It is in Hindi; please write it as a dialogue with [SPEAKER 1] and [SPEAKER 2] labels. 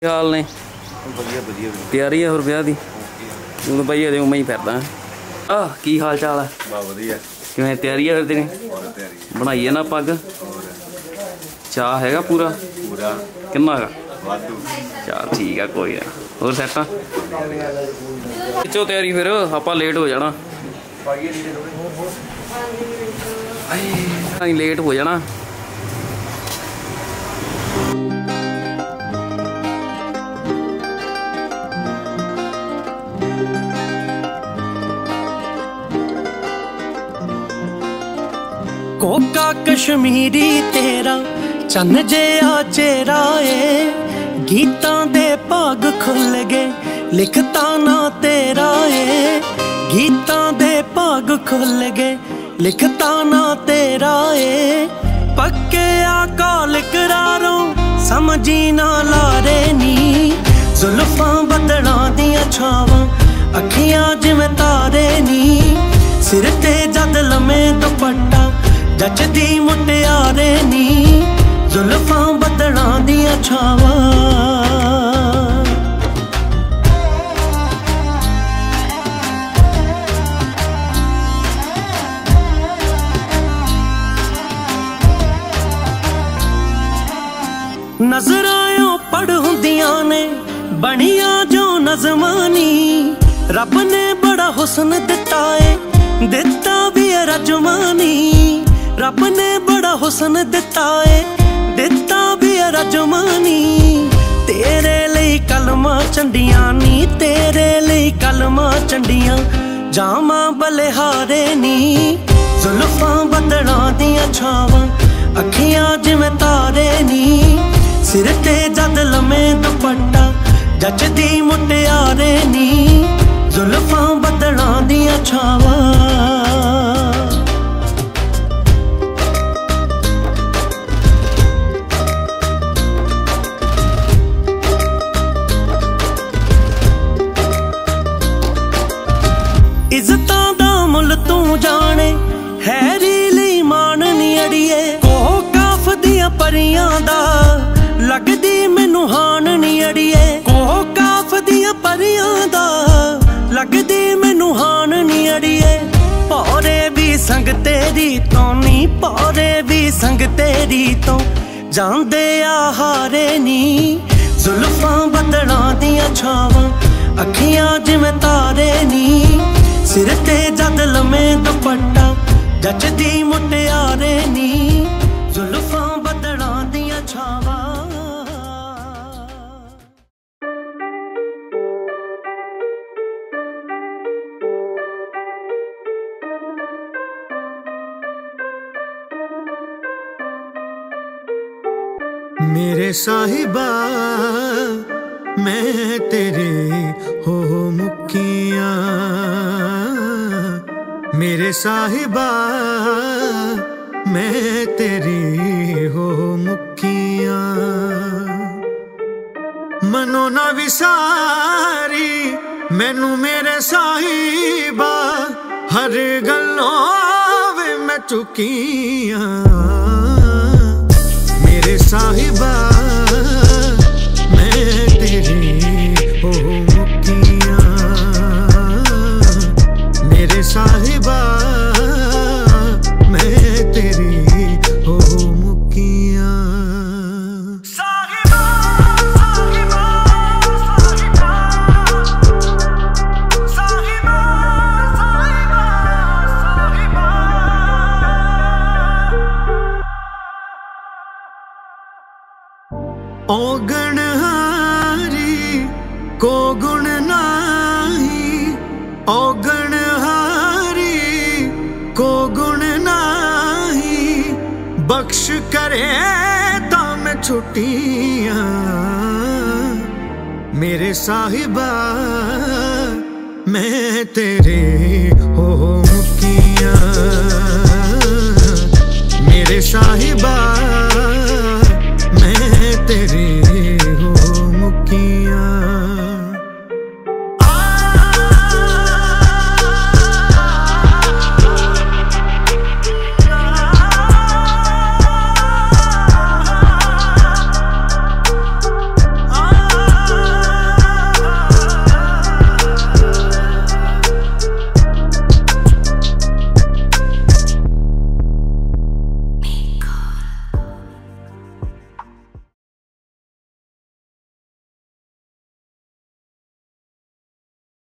[SPEAKER 1] हाल ने तैयारी है और ब्याह दी तू तो भाई उमें ही फिरदा की हाल चाल है किवें तैयारी है फिर तेरी बनाइए ना पग चाह हैगा पूरा किन्ना का चल ठीक है कोई ना और सैट खिच्चो तैयारी फिर आपां लेट हो जाना लेट हो जाना
[SPEAKER 2] कोका कश्मीरी तेरा चन्न जिहा चेहरा ए गीतां दे भाग खुल गए लिखता ना तेरा ए गीतां दे भाग खुल गए लिखता ना तेरा ए पक्के आकाल करारों समझी ना लारे नी जुल्फां बदलां दियां छावां अखियां जिवें तारे नी सिर ते जद लम्मे दुपट्टा जचदी मुटियारे नी जुल्फां बदलां दियां छावां नजरां पढ़ हुंदियां ने बनिया जो नज़मानी रब ने बड़ा हुस्न दिता है दिता भी रजमानी रब ने बड़ा हुस्न दिता है दिता भी रजमानी तेरे लिए कलमा चंडियां नी तेरे लिए कलमा चंडियां जामा बलिहारे नी जुल्फां बदलां दियां छावां अखियां जिवें तारे नी सिर ते जद लम्मे दुपट्टा जचदी मुटियारे नी जुल्फां बदलां दियां छावां इज्जतां दा मुल तू जाने हैरी ली मान नी अड़िए कोह काफ दियां परियां दा लगदी मैनू हान नी अड़िए कोह काफ दियां परियां दा लगदी मैनू हान नी अड़िए पौरे भी संग तेरी तो नी पौरे भी संग तेरी तो जांदे आ हारे नी जुल्फां बदलां दियां छावां अखियां जिवें तारे नी सिर ते जद लम्मे दुपट्टा जचदी मुटियारे नी जुल्फां बदलां दियां छावां
[SPEAKER 3] मेरे साहिबा मैं तेरे हो मुक्कियां मेरे साहिबा मैं तेरी हो मुक्कियां मनो ना विसारी मैनू मेरे साहिबा हर गल्लों वे मैं चुकियां मेरे साहिबा मैं तेरी हो मुक्कियां मेरे साहिबा मैं तेरी हो मुक्कियां साहिबा साहिबा साहिबा साहिबा साहिबा औगण हारी को गुण नाही औगण हारी को गुण नाही बख्श करे ता मैं छुट्टियां मेरे साहिबा मैं तेरे हो मुक्कियां मेरे साहिबा